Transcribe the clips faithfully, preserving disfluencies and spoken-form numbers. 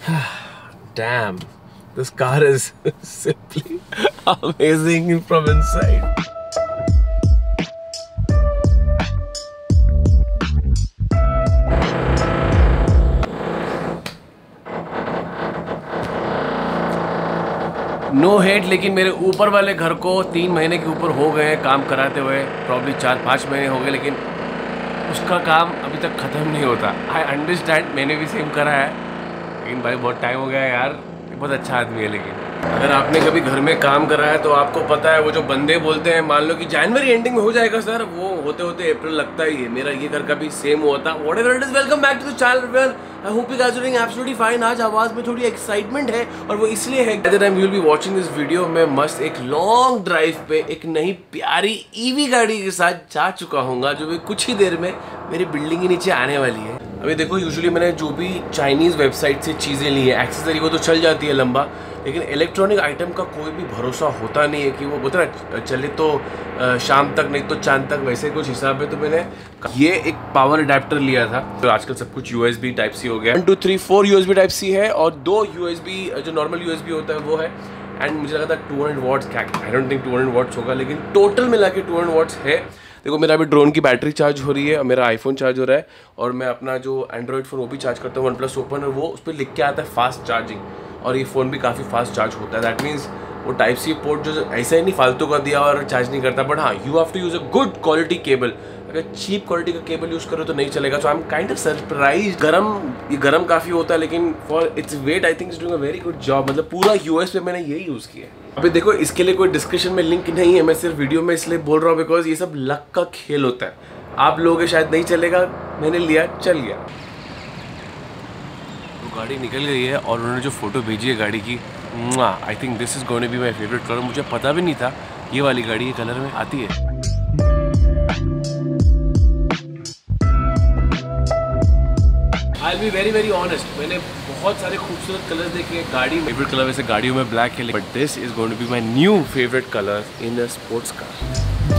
Damn, this car is simply amazing from inside. No hate, लेकिन मेरे ऊपर वाले घर को तीन महीने के ऊपर हो गए हैं काम कराते हुए, प्रॉब्ली चार पाँच महीने हो गए, लेकिन उसका काम अभी तक ख़त्म नहीं होता। आई अंडरस्टैंड, मैंने भी सेम करा है, लेकिन भाई बहुत टाइम हो गया है यार। बहुत अच्छा आदमी है, लेकिन अगर आपने कभी घर में काम करा है तो आपको पता है वो जो बंदे बोलते हैं मान लो कि जनवरी एंडिंग में हो जाएगा सर, वो होते होते अप्रैल लगता ही है। मेरा ये घर का भी सेम हुआ था। Whatever it is, welcome back to the channel. I hope you guys are doing absolutely fine. आज आवाज में थोड़ी एक्साइटमेंट है और वो इसलिए है at the time you will be watching this video, मैं मस्त एक लॉन्ग ड्राइव पे एक नई प्यारी ईवी गाड़ी के साथ जा चुका हूँ, जो भी कुछ ही देर में मेरी बिल्डिंग के नीचे आने वाली है। अभी देखो, यूजुअली मैंने जो भी चाइनीज़ वेबसाइट से चीज़ें ली है, एक्सेसरी वो तो चल जाती है लंबा, लेकिन इलेक्ट्रॉनिक आइटम का कोई भी भरोसा होता नहीं है कि वो बोलते ना चले तो शाम तक नहीं तो चांद तक, वैसे कुछ हिसाब है। तो मैंने ये एक पावर अडेप्टर लिया था। तो आजकल सब कुछ यूएसबी टाइप सी हो गया। One two three four USB type C है और दो यूएसबी जो नॉर्मल यूएसबी होता है वो है। एंड मुझे लगा था टू हंड्रेड वॉट्स, क्या I don't think two hundred watts होगा, लेकिन टोटल मिला के टू हंड्रेड वॉट्स है। देखो, मेरा अभी ड्रोन की बैटरी चार्ज हो रही है और मेरा आईफोन चार्ज हो रहा है, और मैं अपना जो एंड्रॉइड फ़ोन वो भी चार्ज करता हूँ, वन प्लस ओपन, और वो उस पर लिख के आता है फास्ट चार्जिंग, और ये फ़ोन भी काफ़ी फास्ट चार्ज होता है। दैट मीन्स वो टाइप सी पोर्ट जो ऐसा ही नहीं फालतू का दिया और चार्ज नहीं करता, बट हाँ you have to use a good quality cable. अगर चीप क्वालिटी का केबल यूज़ करो तो नहीं चलेगा। So I am kind of surprise. गरम ये गरम काफ़ी होता है, लेकिन for its weight I think it's doing a very good job. मतलब पूरा यूएस पे मैंने यही यूज़ किया है। अभी देखो, इसके लिए कोई डिस्क्रिप्शन में लिंक नहीं है, मैं सिर्फ वीडियो में इसलिए बोल रहा हूँ बिकॉज ये सब लक का खेल होता है। आप लोगों के शायद नहीं चलेगा, मैंने लिया, चल गया। तो गाड़ी निकल गई है और उन्होंने जो फोटो भेजी है गाड़ी की, I think this is going to be my favourite colour. मुझे पता भी नहीं था ये वाली गाड़ी ये कलर में आती है। I be very very honest, मैंने बहुत सारे खूबसूरत कलर्स देखे हैं गाड़ी में। फेवरेट कलर वैसे गाड़ियों में ब्लैक है, but this is going to be my new favourite colour in a sports car.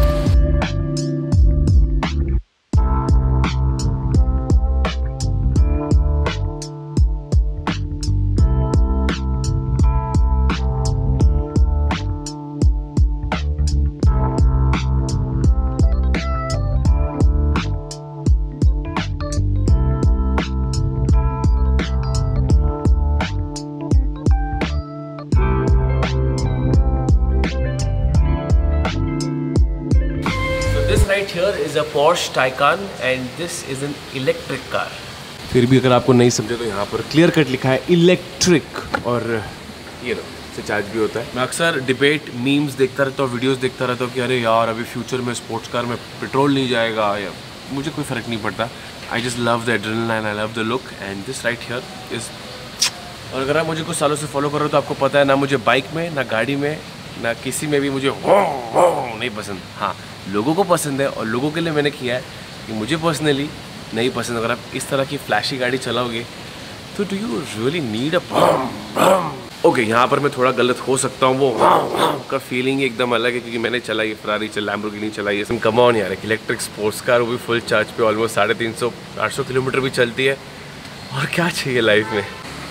Right here is a Porsche Taycan and this is an electric car. फिर भी अगर आपको नहीं समझे तो यहाँ पर क्लियर कट लिखा है इलेक्ट्रिक, और ये लो से चार्ज भी होता है। मैं अक्सर डिबेट मीम्स देखता रहता हूँ, वीडियोस देखता रहता हूँ कि अरे यार अभी फ्यूचर में स्पोर्ट्स कार में पेट्रोल नहीं जाएगा, या मुझे कोई फ़र्क नहीं पड़ता। I just love the adrenaline, I love the look, and this right here is. और अगर आप मुझे कुछ सालों से फॉलो कर रहे हो तो आपको पता है ना मुझे बाइक में, ना गाड़ी में, ना किसी में भी मुझे हो, हो नहीं पसंद। हाँ, लोगों को पसंद है और लोगों के लिए मैंने किया है कि मुझे पर्सनली नहीं पसंद। अगर आप इस तरह की फ्लैशी गाड़ी चलाओगे तो do you really need a okay, यहाँ पर मैं थोड़ा गलत हो सकता हूँ। वो का फीलिंग एकदम अलग है क्योंकि मैंने चलाई है फरारी, चल लैम्बोर्गिनी चलाई है। कम ऑन यार, एक इलेक्ट्रिक स्पोर्ट्स कार, वो भी फुल चार्ज पे ऑलमोस्ट साढ़े तीन सौ आठ सौ किलोमीटर भी चलती है। और क्या चाहिए लाइफ में।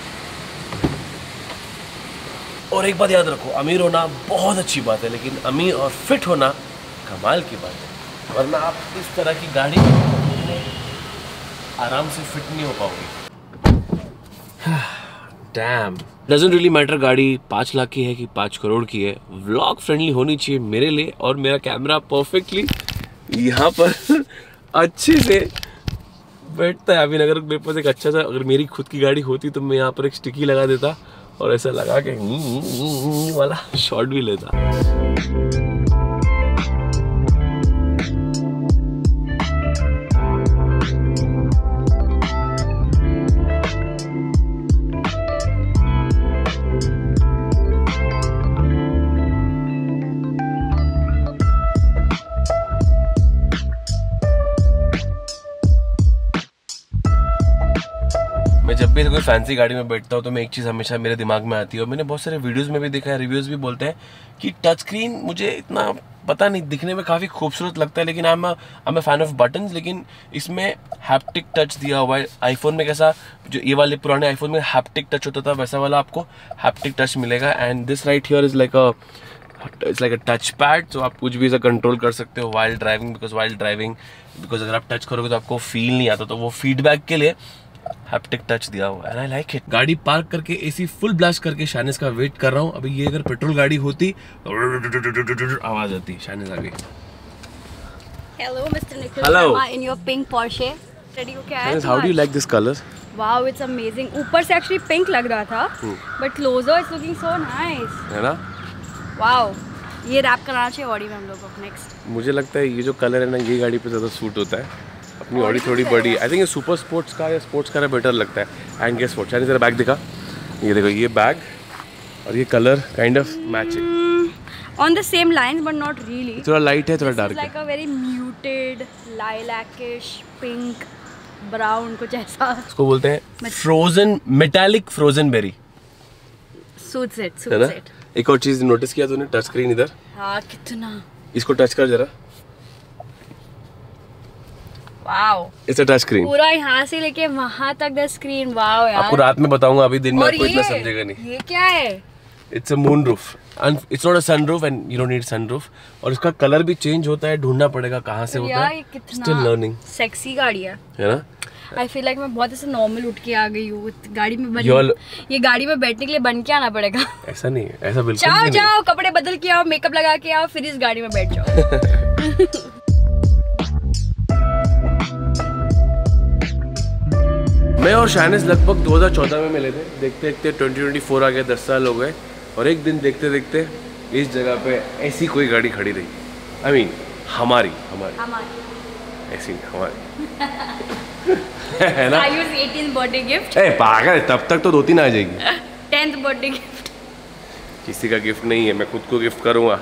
और एक बात याद रखो, अमीर होना बहुत अच्छी बात है, लेकिन अमीर और फिट होना कमाल की बात है, वरना आप इस तरह की गाड़ी आराम से फिट नहीं हो पाओगे। डैम, डजंट रियली मैटर गाड़ी पाँच लाख की है कि पाँच करोड़ की है, व्लॉग फ्रेंडली होनी चाहिए मेरे लिए, और मेरा कैमरा परफेक्टली यहाँ पर अच्छे से बैठता है। अभी अगर मेरे पास एक अच्छा सा, अगर मेरी खुद की गाड़ी होती तो मैं यहाँ पर एक स्टिकी लगा देता और ऐसा लगा के वाला शॉट भी लेता। मैं जब भी कोई फैंसी गाड़ी में बैठता हूँ तो मैं एक चीज़ हमेशा मेरे दिमाग में आती है, और मैंने बहुत सारे वीडियोस में भी देखा है, रिव्यूज़ भी बोलते हैं कि टच स्क्रीन मुझे इतना पता नहीं दिखने में काफ़ी खूबसूरत लगता है, लेकिन I am I am fan of buttons. लेकिन इसमें हैप्टिक टच दिया हुआ है। आईफोन में कैसा जो ये वाले पुराने आईफोन में हैप्टिक टच होता था, वैसा वाला आपको हैप्टिक टच मिलेगा। And this right here is like a it's like a touch pad, तो आप कुछ भी ऐसा कंट्रोल कर सकते हो while driving. Because while driving because अगर आप टच करोगे तो आपको फील नहीं आता, तो वो फीडबैक के लिए हैप्टिक टच दिया हुआ है एंड आई लाइक इट। गाड़ी पार्क करके एसी फुल ब्लास्ट करके शानिस का वेट कर रहा हूँ। अभी ये अगर पेट्रोल गाड़ी होती तो आवाज आती। शानिस आ गई। Hello mister Nikhil Hello. Sharma in your pink Porsche. Ready हो क्या है? Shanis, how do you like this color? Wow it's amazing. ऊपर से एक्चुअली पिंक लग रहा था, but closer it's looking so nice, है ना? वाओ ये रैप कराना चाहिए बॉडी में हम लोगों को नेक्स्ट। मुझे लगता है ये जो कलर है ना, ये गाड़ी पे ज़्यादा सूट होता है। अपनी बॉडी थोड़ी बड़ी, आई थिंक ये सुपर स्पोर्ट्स का या स्पोर्ट्स का बेटर लगता है। एंड गेस व्हाट, शानिस जरा बैग दिखा। ये देखो ये बैग और ये colour kind of matching on the same lines but not really. थोड़ा लाइट है, थोड़ा डार्क है। Like a very muted lilacish pink brown कुछ ऐसा। इसको बोलते हैं frozen metallic frozen berry. Suits it, है ना? Suits it. एक और चीज नोटिस किया तूने, टच स्क्रीन इधर। हाँ कितना, इसको टच कर जरा। Wow it's a touch screen. पूरा यहाँ से लेके वहाँ तक द स्क्रीन। वाओ यार, आपको रात में बताऊंगा, अभी दिन में और आपको इतना ये समझेगा नहीं। ये क्या है? It's a moon roof and it's not a sun roof and you don't need sun roof. और इसका कलर भी चेंज होता है, ढूंढना पड़ेगा कहाँ से होता है। Still learning. सेक्सी गाड़ी है, है ना? आई फील लाइक मैं बहुत ऐसे नॉर्मल उठ के आ गई हूँ गाड़ी में। बन, You're... ये गाड़ी में बैठने के लिए बन के आना पड़ेगा। ऐसा नहीं है, ऐसा बिल्कुल जाओ नहीं। जाओ कपड़े बदल के आओ, मेकअप लगा के आओ, फिर इस गाड़ी में बैठ जाओ। मैं और शानिस लगभग दो हज़ार चौदह में मिले थे। देखते देखते ट्वेंटी ट्वेंटी फोर आ गया, दस साल हो गए। और एक दिन देखते देखते इस जगह पे ऐसी कोई गाड़ी खड़ी रही। आई I मीन mean, हमारी हमारी हमारी ऐसी हमारी है ना? Ayush eighteenth birthday gift. ए पागल, तब तक तो दो तीन आ जाएगी। Tenth birthday gift. किसी का गिफ्ट नहीं है, मैं खुद को गिफ्ट करूँगा,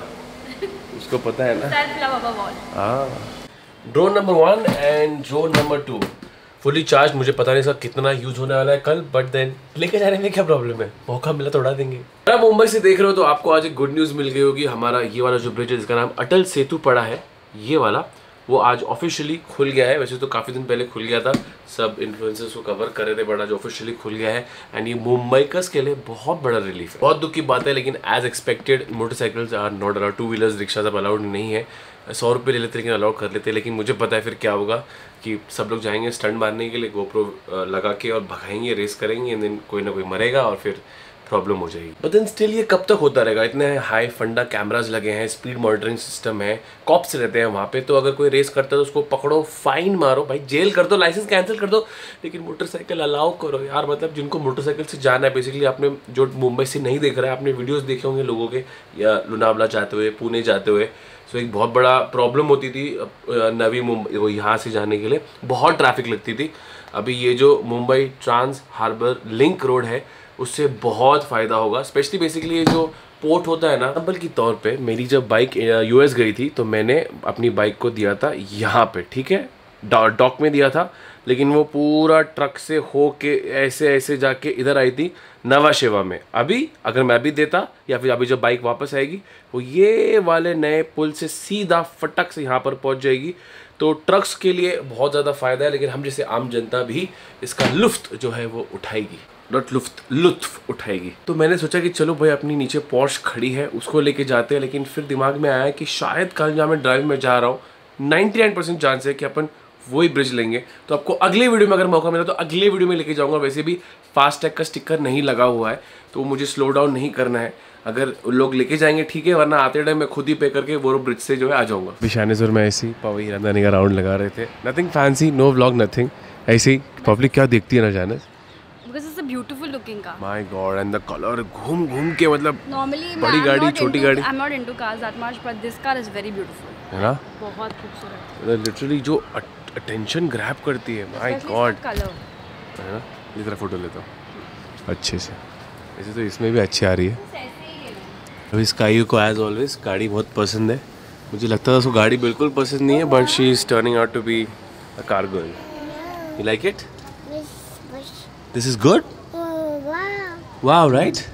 उसको पता है ना। Self love above all. हाँ, drone number one and drone number two fully charge. मुझे पता नहीं इसका कितना यूज होने वाला है कल, बट देन लेके जाने में क्या प्रॉब्लम है, मौका मिला तो उड़ा देंगे। अगर आप मुंबई से देख रहे हो तो आपको आज एक गुड न्यूज़ मिल गई होगी। हमारा ये वाला जो ब्रिज है जिसका नाम अटल सेतु पड़ा है, ये वाला, वो आज ऑफिशियली खुल गया है। वैसे तो काफ़ी दिन पहले खुल गया था, सब इन्फ्लुएंसर्स को कवर कर रहे थे, बट आज ऑफिशियली खुल गया है। एंड ये मुंबईकर्स के लिए बहुत बड़ा रिलीफ है। बहुत दुख की बात है, लेकिन as expected motorcycles are not allowed, two wheelers rickshaw सब अलाउड नहीं है। सौ रुपये ले लेते लेकिन अलाउड कर लेते। लेकिन मुझे पता है फिर क्या होगा कि सब लोग जाएंगे स्टंट मारने के लिए, गोप्रो लगा के और भगाएंगे, रेस करेंगे, एंड देन कोई ना कोई मरेगा और फिर प्रॉब्लम हो जाएगी। बट देन स्टिल ये कब तक होता रहेगा? इतने हाई फंडा कैमरास लगे हैं, स्पीड मॉनिटरिंग सिस्टम है, कॉप्स रहते हैं वहाँ पे, तो अगर कोई रेस करता है तो उसको पकड़ो, फाइन मारो, भाई जेल कर दो, लाइसेंस कैंसिल कर दो, लेकिन मोटरसाइकिल अलाउ करो यार। मतलब जिनको मोटरसाइकिल से जाना है, बेसिकली आपने जो मुंबई से नहीं देख रहा है, आपने वीडियोस देखे होंगे लोगों के, या लोनावला जाते हुए, पुणे जाते हुए, सो एक बहुत बड़ा प्रॉब्लम होती थी नवी मुंबई वो यहाँ से जाने के लिए, बहुत ट्रैफिक लगती थी। अभी ये जो Mumbai trans harbour link road है उससे बहुत फ़ायदा होगा। स्पेशली बेसिकली ये जो पोर्ट होता है ना, एग्जाम्पल के तौर पे मेरी जब बाइक यूएस गई थी तो मैंने अपनी बाइक को दिया था यहाँ पे, ठीक है, डॉक में दिया था, लेकिन वो पूरा ट्रक से हो के ऐसे ऐसे जाके इधर आई थी नवा शेवा में। अभी अगर मैं भी देता या फिर अभी जब बाइक वापस आएगी वो ये वाले नए पुल से सीधा फटक से यहाँ पर पहुँच जाएगी। तो ट्रक्स के लिए बहुत ज़्यादा फ़ायदा है, लेकिन हम जैसे आम जनता भी इसका लुफ्त जो है वो उठाएगी, नॉट लुफ्त, लुत्फ उठाएगी। तो मैंने सोचा कि चलो भाई अपनी नीचे पॉर्श खड़ी है उसको लेके जाते हैं। लेकिन फिर दिमाग में आया कि शायद कल जहाँ मैं ड्राइव में जा रहा हूँ नाइन्टी नाइन परसेंट चांस है कि अपन वही ब्रिज लेंगे। तो आपको अगले वीडियो में अगर मौका मिला तो अगले वीडियो में लेके जाऊंगा। वैसे भी फास्ट टैग का स्टिकर नहीं लगा हुआ है तो मुझे स्लो डाउन नहीं करना है। अगर लोग लेके जाएंगे ठीक है, वरना आते टाइम मैं खुद ही पे करके वो ब्रिज से जो है आ जाऊंगा। शानिस और मैं ऐसे ही पवई हिरंदानी का राउंड लगा रहे थे, nothing fancy, no vlog, nothing, ऐसे ही। पब्लिक क्या देखती है ना शानिस, because it's a beautiful looking car. My God, and the color घूम घूम के मतलब Normally बड़ी गाड़ी छोटी गाड़ी, I'm not into cars that much, but this car is very beautiful. है ना, बहुत खूबसूरत, लिटरली जो अटेंशन ग्रैब करती है। My God, कलर है ना। इस तरह फोटो लेता हूँ अच्छे से, ऐसे तो इसमें भी अच्छी आ रही है। अभी स्काई को एज ऑलवेज गाड़ी बहुत पसंद है। मुझे लगता था उसको गाड़ी बिल्कुल पसंद नहीं है, but she is turning out to be a car girl. You like it? This is good, wow, right.